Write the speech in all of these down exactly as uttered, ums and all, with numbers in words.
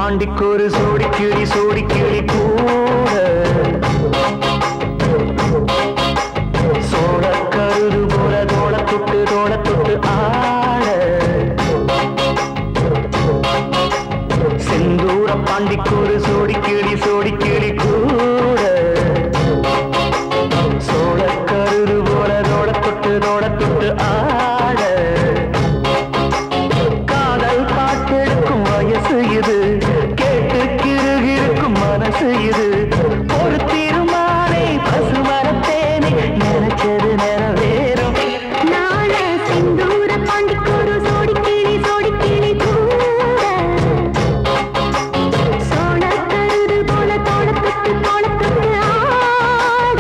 பாண்டிக்கொரு சோடி கிளி சோடி கிளி கூட சோழ கருது போல தோள தொட்டு தோள தொட்டு ஆட செந்தூர பாண்டிக்கொரு சோடி கிளி சோடி கிளி கூட சோழ கருது போல தோள தொட்டு தோள தொட்டு ஆட காதல் பாட்டெடுக்கும் வயசு இது கேட்டு கிருகிருக்கும் மனசு இது ஒரு தீர்மானே பசுமரத்தேனே நினைச்சது நிறைவேறும் நாள செந்தூர பாண்டிக்கொரு சோடி கிளி சோடி கிளி கூட சோழ கருது போல தோள தொட்டு தோள தொட்டு ஆட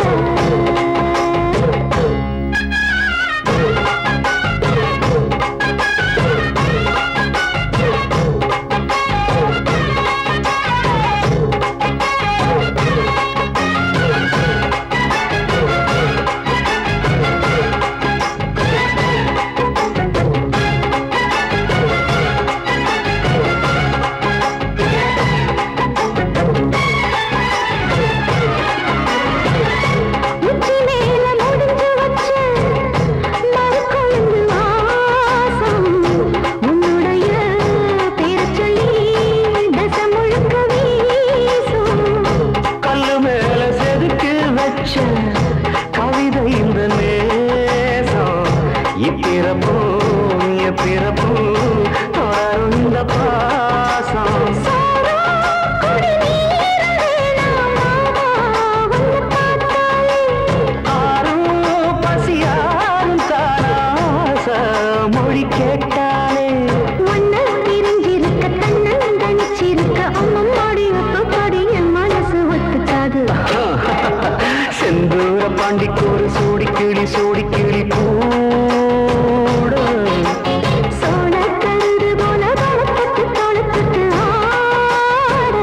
உச்சி மேல முடிஞ்சு வச்ச மரக்கொழுந்து வாசம் உன்னுடைய பேரச் சொல்லி தசை முழுக்க வீசும் கல்லு மேல செதுக்கு வச்ச கவிதை இந்த நேசம் இப்பிறப்போ எப்பிறப்போ தொடரும் இந்த பாசம் சாரா குடி நீர வேணாம் மாமா உன்னை பார்த்தாலே ஆரும் பசியாரும் தாராச மொழி கேட்டாலே ஒன்ன பிரிஞ்சிருக்க தன்னன் தனிச்சிருக்க அம்மம்மாடி ஒத்துப்பாடி என் மனசு ஒத்துக்காது செந்தூர பாண்டிக்கொரு சோடி கிளி சோடி கிளி கூட சோழ கருது போல தோளத்துக்கு தோளத்துக்கு ஆட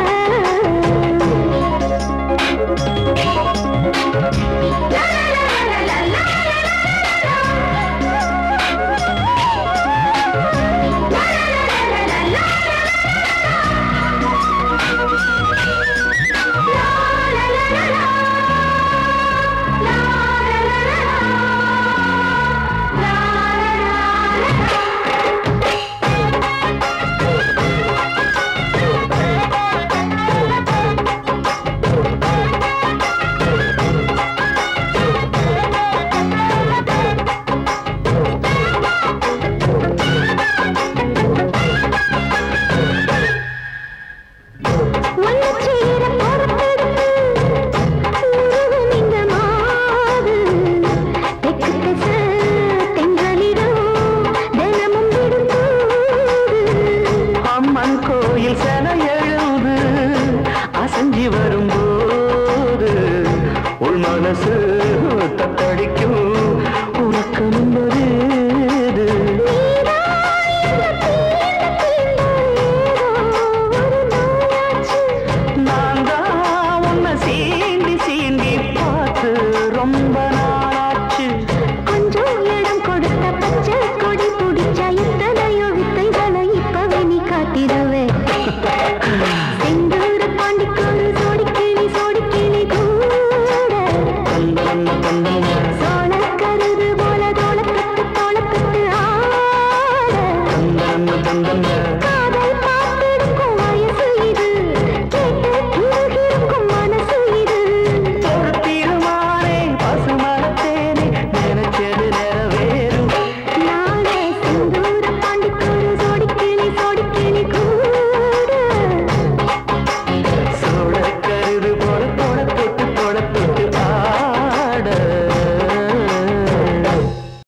ஒன்னு சேர பொறுப்பெடுத்து உருகும் இந்த மாது தெற்கு திசை தென்றலிடம் தினமும் விடுந்தூது அம்மன் கோயில் சென எழுது அசஞ்சி வரும்போது உள் மனசு